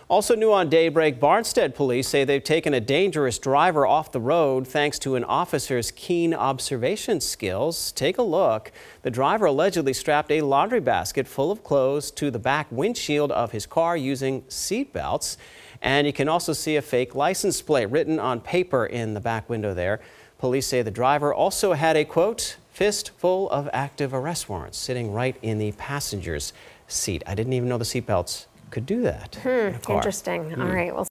Also new on Daybreak, Barnstead police say they've taken a dangerous driver off the road thanks to an officer's keen observation skills. Take a look. The driver allegedly strapped a laundry basket full of clothes to the back windshield of his car using seat belts. And you can also see a fake license plate written on paper in the back window there. Police say the driver also had a, quote, fist full of active arrest warrants sitting right in the passenger's seat. I didn't even know the seat belts could do that in a car. Interesting. All right. Well.